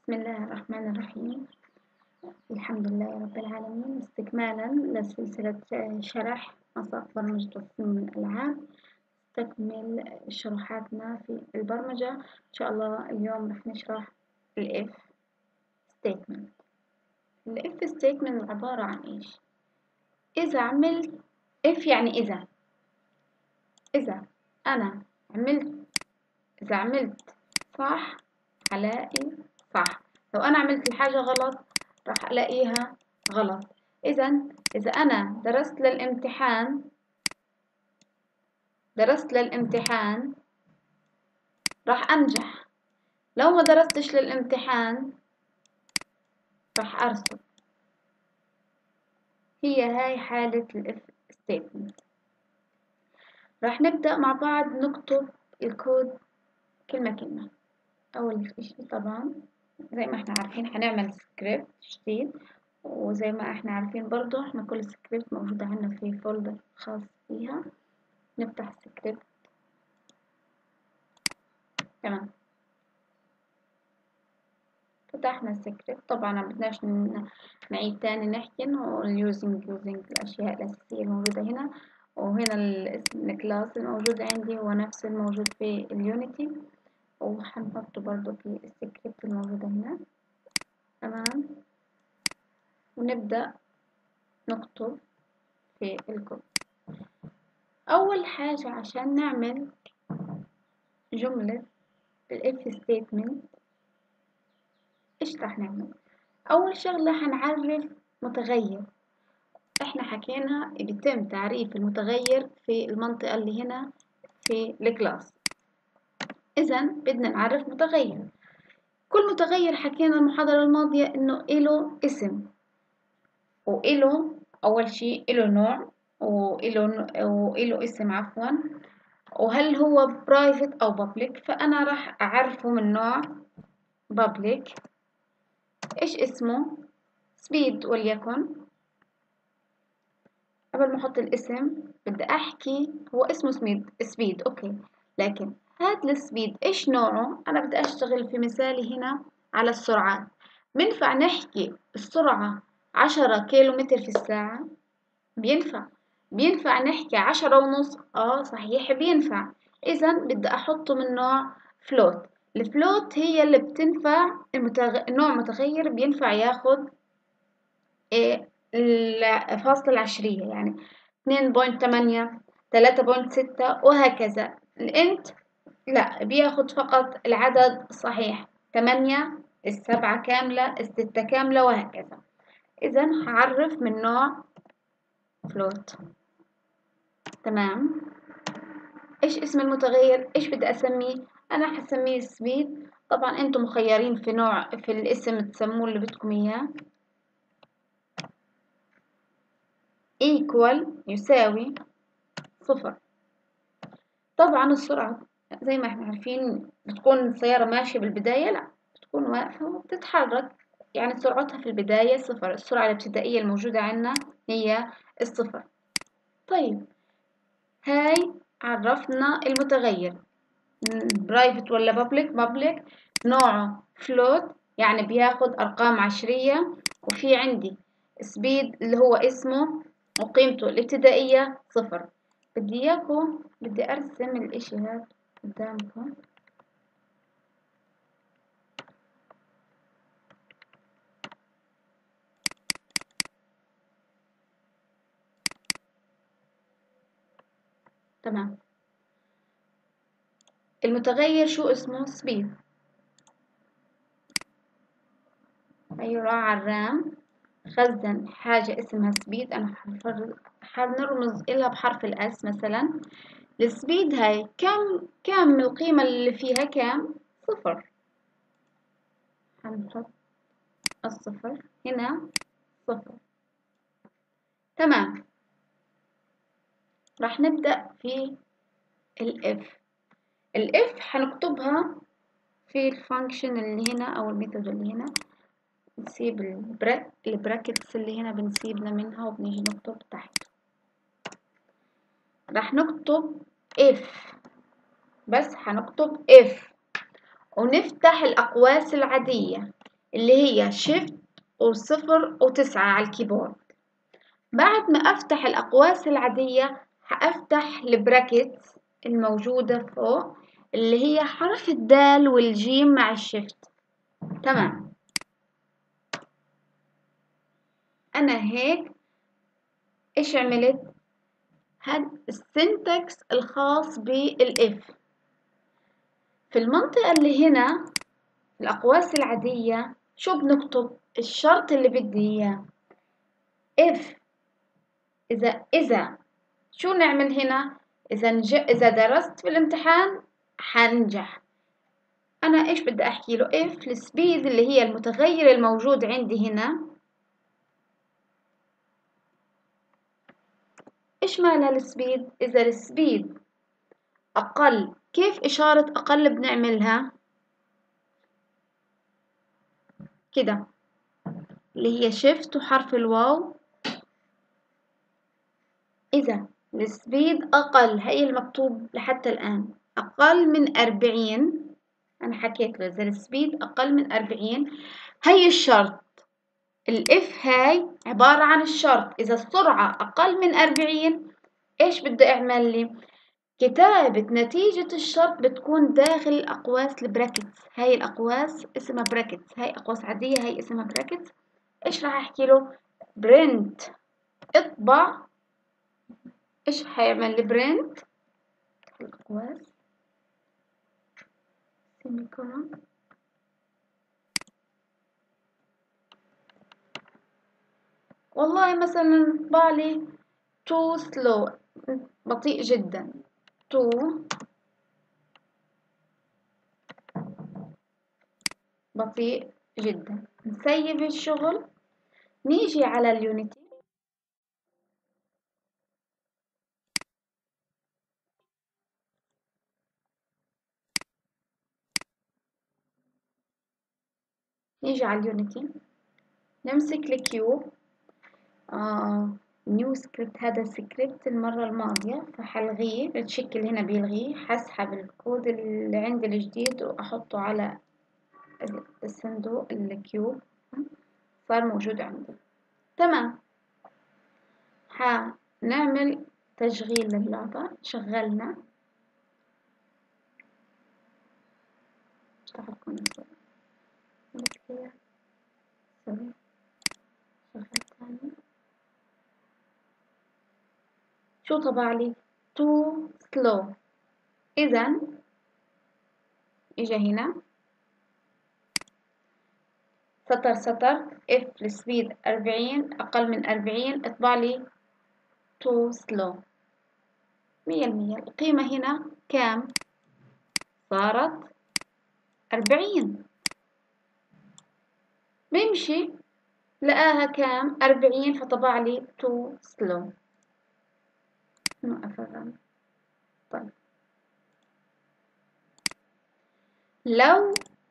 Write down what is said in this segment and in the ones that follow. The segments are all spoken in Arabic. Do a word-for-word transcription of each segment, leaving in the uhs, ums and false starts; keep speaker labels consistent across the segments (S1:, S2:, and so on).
S1: بسم الله الرحمن الرحيم. الحمد لله رب العالمين، استكمالا لسلسلة شرح مساق برمجة تصميم الألعاب. تكمل شروحاتنا في البرمجة إن شاء الله. اليوم رح نشرح ال if statement. ال if statement عبارة عن إيش؟ إذا عملت if يعني إذا إذا أنا عملت إذا عملت صح هلاقي صح، لو أنا عملت الحاجة غلط راح ألاقيها غلط. إذا إذا أنا درست للامتحان درست للامتحان راح أنجح، لو ما درستش للامتحان راح أرسب. هي هاي حالة الإف ستيتمنت. راح نبدأ مع بعض نكتب الكود كلمة كلمة. أول إشي طبعا زي ما احنا عارفين هنعمل سكريبت جديد، وزي ما احنا عارفين برضو احنا كل سكريبت موجودة عندنا في فولدر خاص فيها. نفتح سكريبت. تمام، فتحنا السكريبت. طبعا ما بدناش نعيد تاني نحكي انه اليوزنج يوزنج الاشياء الاساسية الموجودة هنا، وهنا الاسم الكلاس الموجود عندي هو نفس الموجود في اليونيتي، وحنحطه برضو في السكريبت الموجودة هنا. تمام، ونبدأ نكتب في الكود. أول حاجة عشان نعمل جملة ال if statement إيش راح نعمل؟ أول شغلة هنعرف متغير. إحنا حكينا بيتم تعريف المتغير في المنطقة اللي هنا في الكلاس. إذا بدنا نعرف متغير. كل متغير حكينا المحاضرة الماضية إنه إله اسم، وإله أول شيء إله نوع، وإله وإله اسم عفوا، وهل هو برايفت أو بابليك. فأنا راح أعرفه من نوع بابليك. إيش اسمه؟ سبيد وليكن. قبل ما أحط الاسم بدي أحكي هو اسمه سبيد سبيد أوكي، لكن هاد السبيد إيش نوعه؟ أنا بدي أشتغل في مثالي هنا على السرعات. بينفع نحكي السرعة عشرة كيلو متر في الساعة؟ بينفع. بينفع نحكي عشرة ونص؟ آه صحيح بينفع. إذا بدي أحطه من نوع فلوت. الفلوت هي اللي بتنفع المتغ... نوع متغير بينفع ياخد إيه الفاصلة العشرية، يعني اثنين فاصلة ثمانية ثلاثة فاصلة ستة وهكذا. الانت لا، بياخد فقط العدد الصحيح، ثمانية السبعة كاملة الستة كاملة وهكذا. إذا هعرف من نوع فلوت. تمام، إيش اسم المتغير؟ إيش بدي أسميه؟ أنا هسميه سبيد. طبعا أنتم مخيرين في نوع في الاسم تسموه اللي بدكم إياه. equal يساوي صفر. طبعا السرعة زي ما احنا عارفين بتكون السيارة ماشية بالبداية لا، بتكون واقفة وبتتحرك، يعني سرعتها في البداية صفر. السرعة الابتدائية الموجودة عندنا هي الصفر. طيب هاي عرفنا المتغير برايفت ولا بابليك. بابليك نوعه فلوت يعني بياخد أرقام عشرية، وفي عندي سبيد اللي هو اسمه وقيمته الابتدائية صفر. بدي اياكم بدي ارسم الاشي هاد قدامكم. تمام، المتغير شو اسمه؟ سبيد. أيوة على الرام خزن حاجة اسمها سبيد. أنا حنرمز إلها بحرف الأس مثلا. السبيد هاي كم كم القيمة اللي فيها كام؟ صفر. هنحط الصفر هنا صفر. تمام، راح نبدأ في الإف. الإف هنكتبها في الفانكشن اللي هنا أو الميثود اللي هنا. نسيب البراك البراكتس اللي هنا بنسيبنا منها وبنيجي نكتب تحت. راح نكتب if، بس هنكتب if ونفتح الأقواس العادية. اللي هي شيفت وصفر وتسعة على الكيبورد. بعد ما أفتح الأقواس العادية هأفتح البراكت الموجودة فوق اللي هي حرف الدال والجيم مع الشيفت. تمام، أنا هيك إيش عملت؟ هاد السنتكس الخاص بالإف. في المنطقة اللي هنا الأقواس العادية شو بنكتب؟ الشرط اللي بدي إياه if. إذا إذا شو نعمل هنا؟ إذا نج... إذا درست في الامتحان حنجح. أنا إيش بدي أحكي له؟ if السبيد اللي هي المتغير الموجود عندي هنا، إيش معنى السبيد؟ إذا السبيد أقل، كيف إشارة أقل بنعملها؟ كده اللي هي شيفت وحرف الواو. إذا السبيد أقل، هي المكتوب لحتى الآن أقل من أربعين. أنا حكيت له إذا السبيد أقل من أربعين، هي الشرط. الإف هاي عبارة عن الشرط. إذا السرعة أقل من أربعين إيش بدي أعمل لي؟ كتابة نتيجة الشرط بتكون داخل الأقواس البراكتس. هاي الأقواس اسمها براكتس، هاي أقواس عادية، هاي اسمها براكتس. إيش راح أحكي له؟ برنت اطبع. إيش حيعمل لي برنت؟ الأقواس سيميكولون. والله مثلا اطبع لي too slow، بطيء جدا. too بطيء جدا. نسيب الشغل، نيجي على اليونيتي. نيجي على اليونيتي، نمسك الكيوب. آه نيو سكريبت، هذا السكريبت المرة الماضية فحلغيه. الشكل هنا بيلغيه، حسحب الكود اللي عندي الجديد وأحطه على الصندوق الكيوب، صار موجود عندي. تمام، حنعمل تشغيل للعبة. شغلنا اشتغل كونسول سوري، شغل تاني. شو طبع لي؟ too slow. إذا إجا هنا سطر سطر if السبيد أربعين، أقل من أربعين اطبع لي too slow. مية المية القيمة هنا كام؟ صارت أربعين. بيمشي لقاها كام؟ أربعين، فطبع لي too slow. نوقف الرن. طيب لو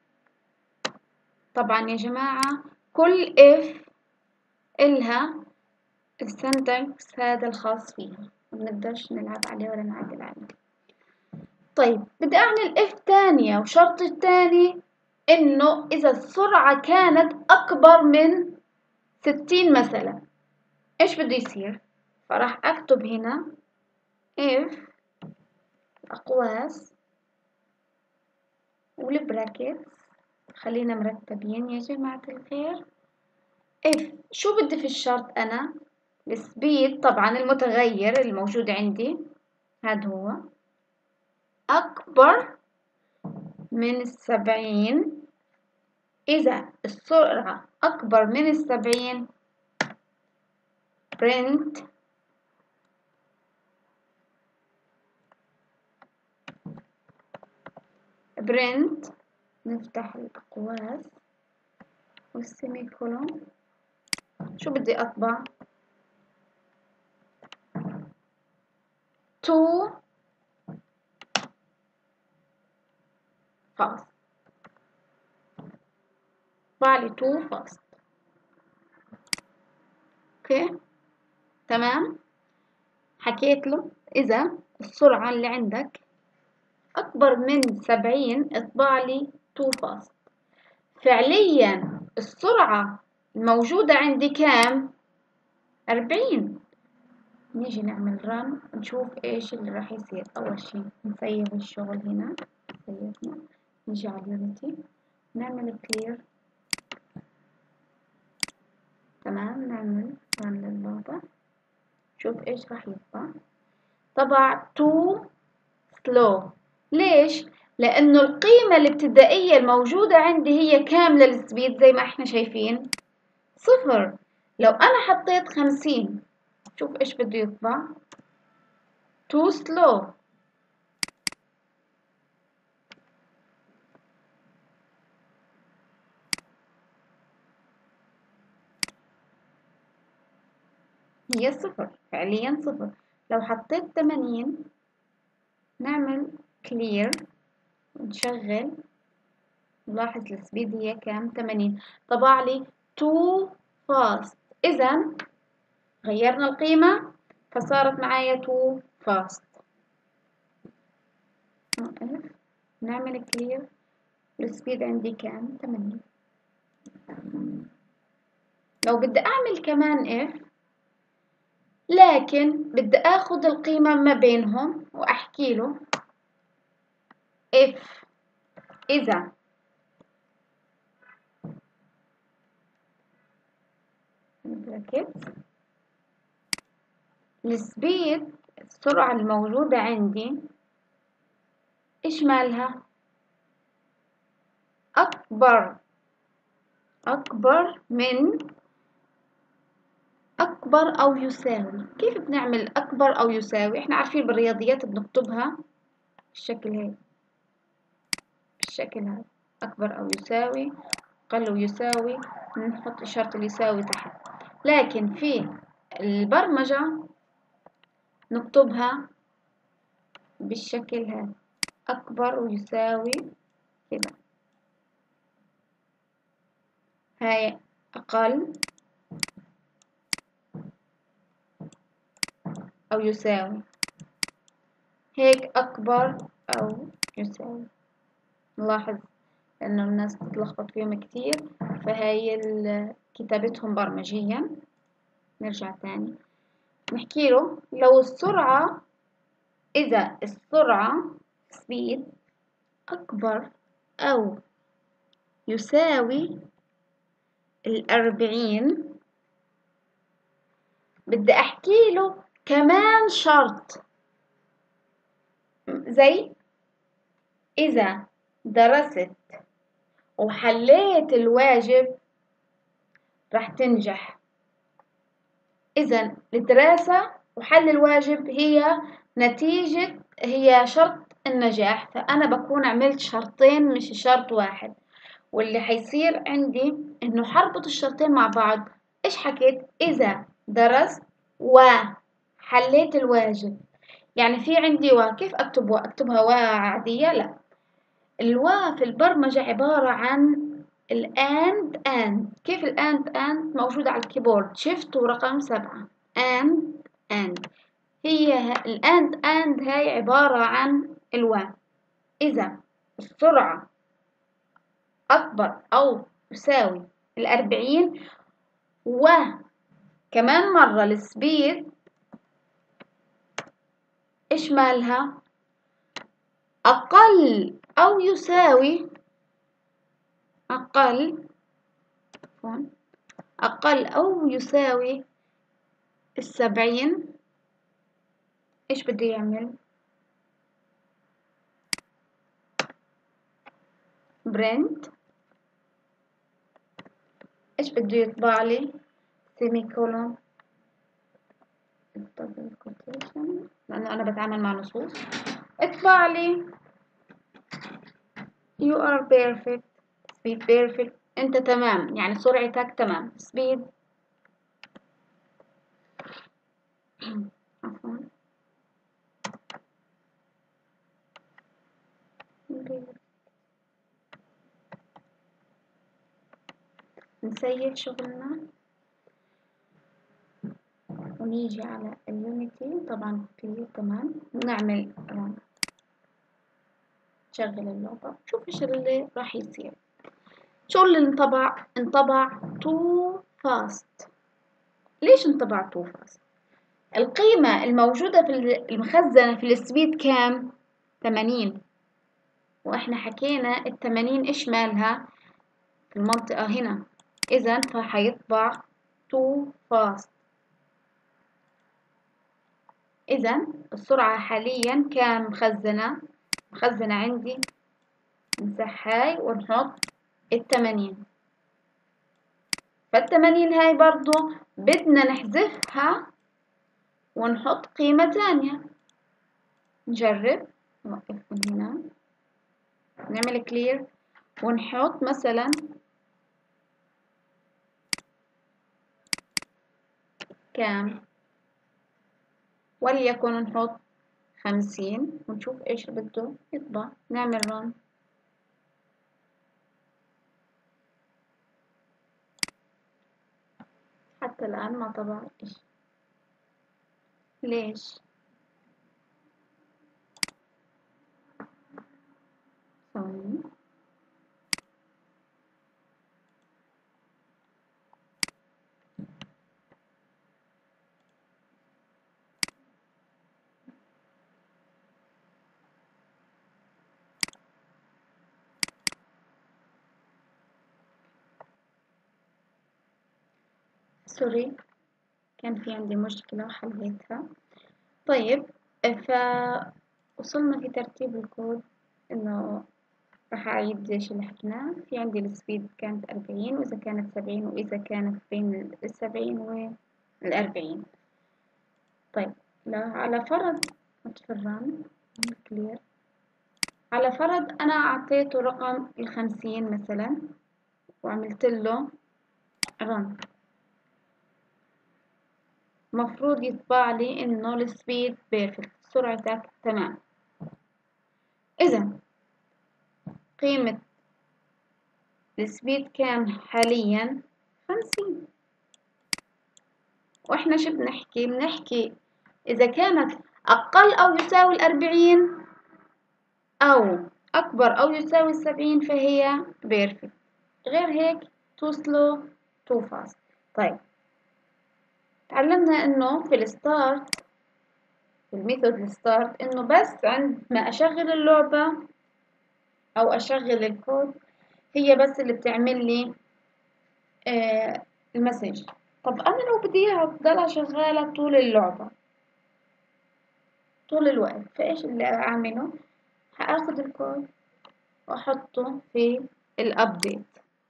S1: طبعا يا جماعة كل if إلها السنتكس هذا الخاص فيها، منقدرش نلعب عليه ولا نعدل عليه. طيب بدي أعمل if تانية، وشرط التاني إنه إذا السرعة كانت أكبر من ستين مثلا إيش بده يصير؟ فراح أكتب هنا if أقواس والبراكتس، خلينا مرتبين يا جماعة الخير. if شو بدي في الشرط أنا؟ السبيد طبعا المتغير الموجود عندي هذا هو أكبر من السبعين. إذا السرعة أكبر من السبعين print print نفتح الأقواس والسيميكولون. شو بدي أطبع؟ تو fast. طبع لي تو fast. اوكي تمام. حكيت له إذا السرعة اللي عندك أكبر من سبعين اطبع لي تو fast. فعليا السرعة الموجودة عندي كام؟ أربعين. نيجي نعمل رن نشوف ايش اللي راح يصير. اول شي نسيب الشغل هنا، سيبنا، نيجي على اليونيتي نعمل كلير. تمام، نعمل رن لللعبة، شوف ايش راح يطبع. طبع تو سلو. ليش؟ لانه القيمة الابتدائية الموجودة عندي هي كام للسبيد؟ زي ما احنا شايفين صفر. لو انا حطيت خمسين شوف ايش بده يطبع، تو سلو. هي صفر، فعليا صفر. لو حطيت ثمانين نعمل كلير ونشغل، نلاحظ السبيد هي كام؟ ثمانين. طبع لي تو فاست، اذا غيرنا القيمة فصارت معايا تو فاست. نعمل كلير، السبيد عندي كام؟ ثمانين. لو بدي اعمل كمان اف، لكن بدي اخذ القيمة ما بينهم واحكي له اف اذا براكت السبيد السرعة الموجودة عندي ايش مالها؟ اكبر اكبر من اكبر او يساوي. كيف بنعمل اكبر او يساوي؟ احنا عارفين بالرياضيات بنكتبها بالشكل هيك، بالشكل هذا، اكبر او يساوي، اقل ويساوي، نحط اشارة اليساوي تحت. لكن في البرمجة نكتبها بالشكل هذا، اكبر ويساوي كده. هاي اقل او يساوي، هيك اكبر او يساوي. نلاحظ انه الناس تتلخبط فيهم كتير، فهاي كتابتهم برمجيا. نرجع تاني نحكي له لو السرعة، اذا السرعة سبيد اكبر او يساوي الأربعين، بدي احكي له كمان شرط، زي اذا درست وحليت الواجب راح تنجح. اذا الدراسة وحل الواجب هي نتيجة، هي شرط النجاح، فانا بكون عملت شرطين مش شرط واحد. واللي حيصير عندي انه حربط الشرطين مع بعض. ايش حكيت؟ اذا درست وحليت الواجب، يعني في عندي وا، كيف اكتب وا؟ اكتبها وا عادية؟ لا، الوا في البرمجة عبارة عن الاند اند. كيف الاند اند؟ موجودة على الكيبورد، شيفت ورقم سبعة، اند اند. هي الاند اند هاي عبارة عن الوا. اذا السرعة اكبر او يساوي الأربعين، وكمان مرة السبيد ايش مالها؟ اقل او يساوي، اقل اقل او يساوي السبعين، ايش بده يعمل؟ برنت. ايش بده يطبع لي؟ سيمي كولون، لانه انا بتعامل مع نصوص. اطبع لي you are perfect speed perfect، انت تمام، يعني سرعتك تمام. speed عفوا نسيب شغلنا ونيجي على اليونيتي. طبعا في تمام، نعمل رن، شغل اللعبة، شوف ايش اللي راح يصير. شو اللي انطبع؟ انطبع too fast. ليش انطبع too fast؟ القيمة الموجودة في المخزنة في السبيد كام؟ ثمانين، واحنا حكينا الثمانين ايش مالها؟ في المنطقة هنا، اذا فحيطبع too fast. اذا السرعة حاليا كام مخزنة؟ مخزنة عندي، نمسح هاي ونحط الثمانين. فالثمانين هاي برضو بدنا نحذفها ونحط قيمة تانية. نجرب، نوقف من هنا، نعمل كلير ونحط مثلا كام، وليكن نحط خمسين ونشوف ايش بده يطبع. نعمل رن. حتى الآن ما طبع إيش. ليش؟ ثواني. سوري، كان في عندي مشكلة وحليتها. طيب، فوصلنا في ترتيب الكود إنه راح أعيد إيش اللي حكيناه. في عندي السبيد كانت أربعين، وإذا كانت سبعين، وإذا كانت بين السبعين والأربعين. طيب، لا على فرض متفرن كلير، على فرض أنا أعطيته رقم الخمسين مثلا وعملت له رن، مفروض يطبع لي إنه السبيد بيرفكت، سرعتك تمام. إذا قيمة السبيد كام حاليا؟ خمسين. وإحنا شو بنحكي؟ بنحكي إذا كانت أقل أو يساوي الأربعين أو أكبر أو يساوي السبعين فهي بيرفكت، غير هيك تو سلو تو فاست. طيب، تعلمنا إنه في الستارت، في الميثود الستارت، إنه بس عندما أشغل اللعبة أو أشغل الكود هي بس اللي بتعمل لي آه المسج. طب أنا لو بدي إياها تضلها شغالة طول اللعبة طول الوقت، فإيش اللي أعمله؟ هاخد الكود وأحطه في الأبديت.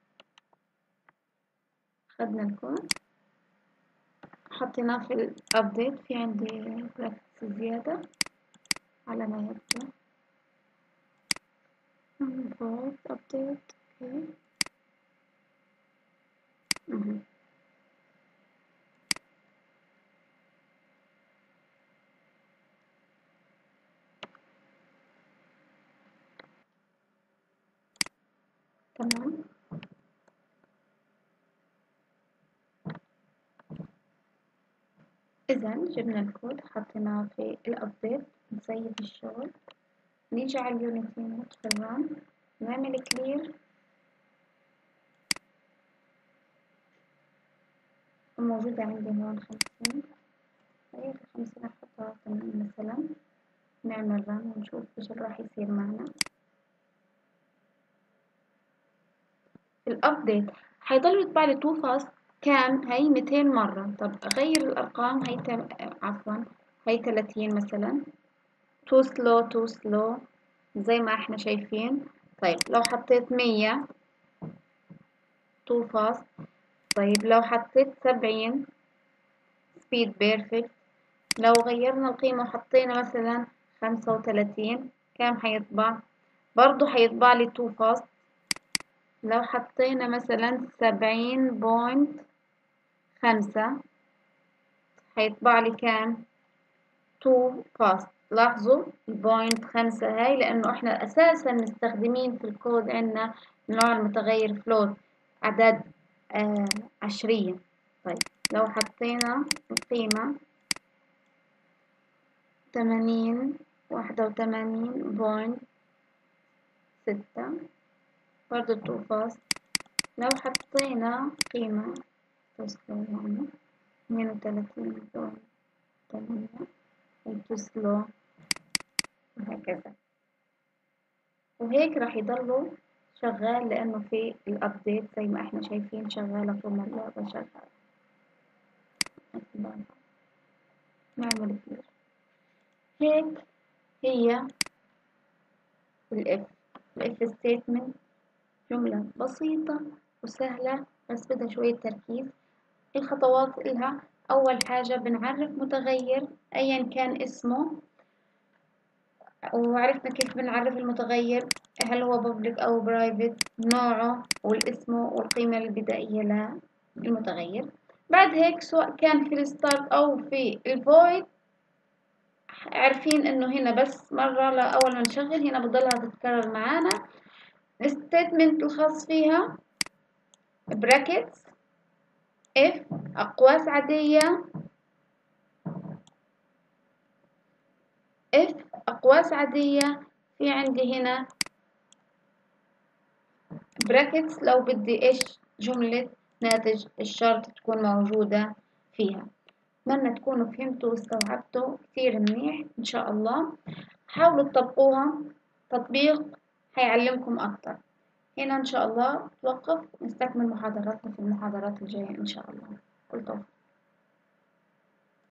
S1: خدنا الكود حطيناه في الأبديت. في عندي براكتس زيادة على ما يبدو. فوت أبديت. أوكي. مهم. تمام. إذا جبنا الكود حطيناه في الأبديت، نسيب الشغل، نيجي على اليونيتي نتفرن، نعمل كلير. موجودة عندي هون خمسين، هي الخمسين أحطها تمام مثلا. نعمل رن ونشوف إيش راح يصير معنا. الابديت هيضل يطبع لي تو فاست كام؟ هي مئتين مرة. طب اغير الارقام، هي تم... عفوا هي ثلاثين مثلا. تو سلو تو سلو زي ما احنا شايفين. طيب لو حطيت مية تو فاست. طيب لو حطيت سبعين سبيد بيرفكت. لو غيرنا القيمة وحطينا مثلا خمسة وثلاثين كام حيطبع؟ برضو حيطبع لي تو فاست. لو حطينا مثلا سبعين بوينت خمسة هيطبع لي كام؟ تو فاست. لاحظوا البوينت خمسة هاي لأنه إحنا أساسا مستخدمين في الكود عنا نوع المتغير فلوت، أعداد آه عشرية. طيب لو حطينا القيمة ثمانين واحدة وثمانين بوينت ستة برضو تو فاست. لو حطينا قيمة تسلو هون اثنين وثلاثين دول ثمانية وتسلو وهكذا، وهيك راح يضلوا شغال لأنه في الأبديت زي ما احنا شايفين شغالة طول ما اللعبة شغالة. نعمل كتير هيك. هي الإف الإف ستيتمنت جملة بسيطة وسهلة بس بدها شوية تركيز. الخطوات إلها: أول حاجة بنعرف متغير أيا كان اسمه، وعرفنا كيف بنعرف المتغير، هل هو public أو private، نوعه والاسمه والقيمة البدائية للمتغير. بعد هيك سواء كان في الستارت أو في الفويد عارفين إنه هنا بس مرة لأول ما نشغل هنا بضلها تتكرر معانا. الستيتمنت الخاص فيها brackets if أقواس عادية if أقواس عادية. في عندي هنا براكتس لو بدي إيش جملة ناتج الشرط تكون موجودة فيها. أتمنى تكونوا فهمتوا واستوعبتوا كتير منيح إن شاء الله. حاولوا تطبقوها، تطبيق هيعلمكم أكتر. هنا إن شاء الله توقف، نستكمل محاضراتنا في المحاضرات الجاية إن شاء الله. كل توفيق.